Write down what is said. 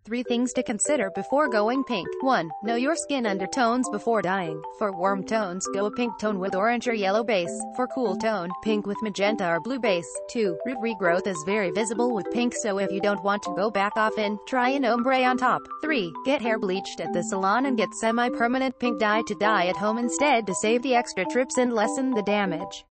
3 things to consider before going pink. 1. Know your skin undertones before dyeing. For warm tones, go a pink tone with orange or yellow base. For cool tone, pink with magenta or blue base. 2. Root regrowth is very visible with pink, so if you don't want to go back often, try an ombre on top. 3. Get hair bleached at the salon and get semi-permanent pink dye to dye at home instead to save the extra trips and lessen the damage.